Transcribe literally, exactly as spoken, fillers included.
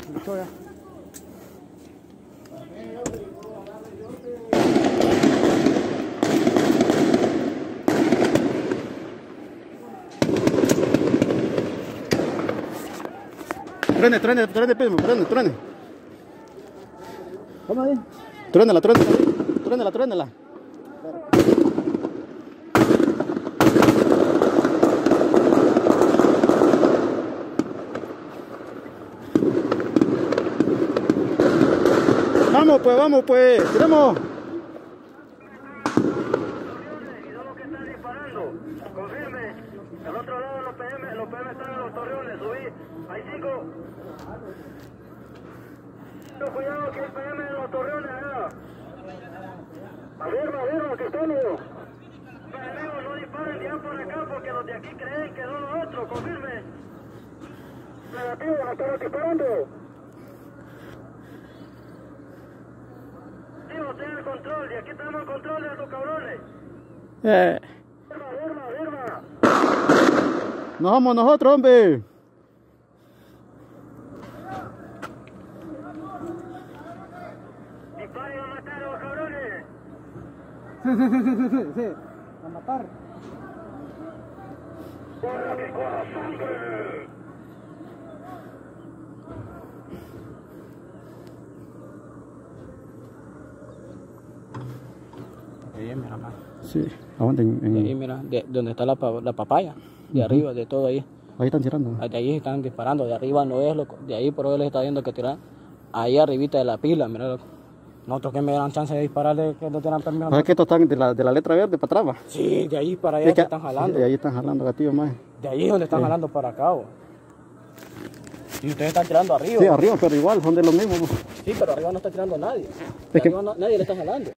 Listo ya. Truene, truene, truene, primo, truene, truene. ¿Cómo ahí? Truénela, truénela, truénela, truénela. Vamos pues, vamos pues, tiramos. Y son los que están disparando. Confirme. Al otro lado los P M, los P M están en los torreones. Subí. Hay cinco. Cuidado que hay P M en los torreones allá. Afirma, afirma, que estamos. Amigos, no disparen de allá por acá porque los de aquí creen que son los otros. Confirme. Negativo, no estamos disparando. Tenga el control, y aquí tenemos el control de los cabrones. Eh. Firma, firma, firma. Nos vamos nosotros, hombre. Disparen a matar a los cabrones. Sí, sí, sí, sí, sí, sí. A matar. ¡Corra que corra sangre! Ahí, mira, más. Sí, aguanten. En... De ahí, mira, de donde está la, la papaya, de uh-huh. arriba, de todo ahí. Ahí están tirando. De ahí están disparando, de arriba no es, loco. De ahí por hoy les está viendo que tiran ahí arribita de la pila, mira, loco. Nosotros que me dan chance de dispararle, que no tienen permiso. ¿Sabes que estos están de la, de la letra verde para atrás? Sí, de ahí para allá es que, que están jalando. De ahí están jalando, gatillo más. De ahí es donde están sí. jalando para acá, bo. Y ustedes están tirando arriba. Sí, arriba, pero igual, son de los mismos. Sí, pero arriba no está tirando nadie. De es arriba que... no, nadie le está jalando.